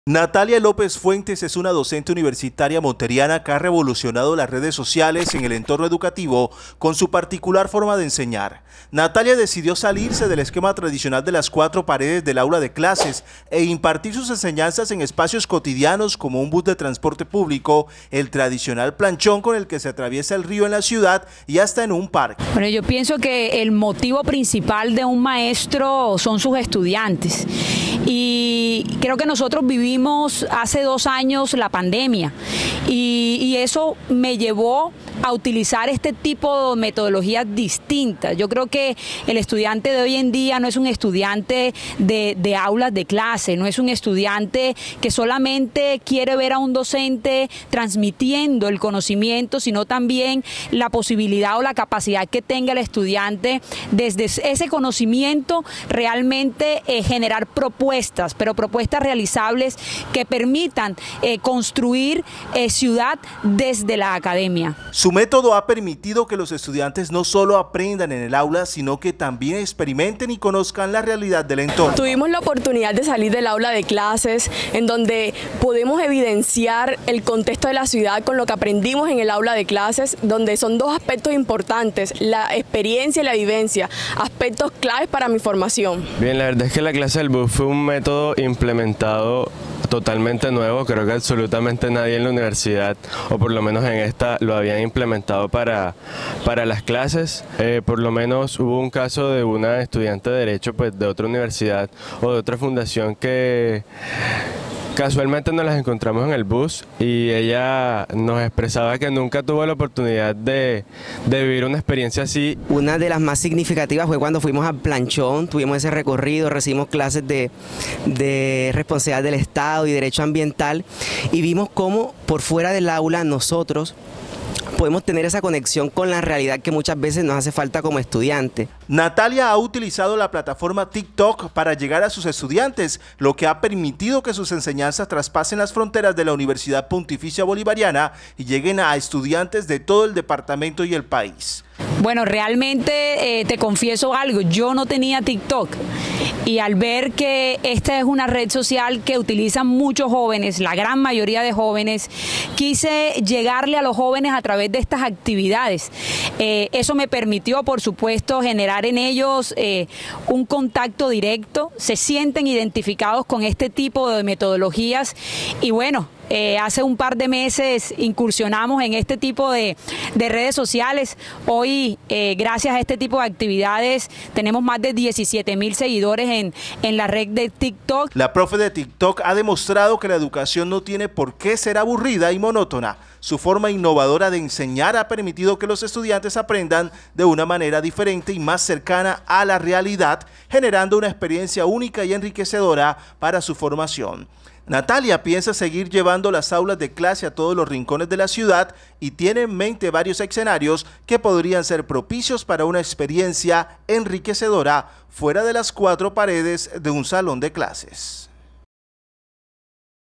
Natalia López Fuentes es una docente universitaria monteriana que ha revolucionado las redes sociales en el entorno educativo con su particular forma de enseñar. Natalia decidió salirse del esquema tradicional de las cuatro paredes del aula de clases e impartir sus enseñanzas en espacios cotidianos como un bus de transporte público, el tradicional planchón con el que se atraviesa el río en la ciudad y hasta en un parque. Bueno, yo pienso que el motivo principal de un maestro son sus estudiantes. Y creo que nosotros vivimos hace 2 años la pandemia y eso me llevó a utilizar este tipo de metodologías distintas. Yo creo que el estudiante de hoy en día no es un estudiante de aulas de clase, no es un estudiante que solamente quiere ver a un docente transmitiendo el conocimiento, sino también la posibilidad o la capacidad que tenga el estudiante desde ese conocimiento realmente generar propuestas, pero propuestas realizables que permitan construir ciudad desde la academia. Su método ha permitido que los estudiantes no solo aprendan en el aula, sino que también experimenten y conozcan la realidad del entorno. Tuvimos la oportunidad de salir del aula de clases, en donde podemos evidenciar el contexto de la ciudad con lo que aprendimos en el aula de clases, donde son 2 aspectos importantes, la experiencia y la vivencia, aspectos claves para mi formación. Bien, la verdad es que la clase del bus fue un método implementado totalmente nuevo. Creo que absolutamente nadie en la universidad, o por lo menos en esta, lo habían implementado para las clases. Por lo menos hubo un caso de una estudiante de Derecho pues, de otra universidad o de otra fundación que casualmente nos las encontramos en el bus y ella nos expresaba que nunca tuvo la oportunidad de vivir una experiencia así. Una de las más significativas fue cuando fuimos al planchón, tuvimos ese recorrido, recibimos clases de responsabilidad del Estado y derecho ambiental y vimos cómo por fuera del aula nosotros podemos tener esa conexión con la realidad que muchas veces nos hace falta como estudiantes. Natalia ha utilizado la plataforma TikTok para llegar a sus estudiantes, lo que ha permitido que sus enseñanzas traspasen las fronteras de la Universidad Pontificia Bolivariana y lleguen a estudiantes de todo el departamento y el país. Bueno, realmente te confieso algo, yo no tenía TikTok y al ver que esta es una red social que utilizan muchos jóvenes, la gran mayoría de jóvenes, quise llegarle a los jóvenes a través de estas actividades. Eso me permitió, por supuesto, generar en ellos un contacto directo, se sienten identificados con este tipo de metodologías y bueno, hace un par de meses incursionamos en este tipo de redes sociales. Hoy, gracias a este tipo de actividades, tenemos más de 17,000 seguidores en la red de TikTok. La profe de TikTok ha demostrado que la educación no tiene por qué ser aburrida y monótona. Su forma innovadora de enseñar ha permitido que los estudiantes aprendan de una manera diferente y más cercana a la realidad, generando una experiencia única y enriquecedora para su formación. Natalia piensa seguir llevando las aulas de clase a todos los rincones de la ciudad y tiene en mente varios escenarios que podrían ser propicios para una experiencia enriquecedora fuera de las 4 paredes de un salón de clases.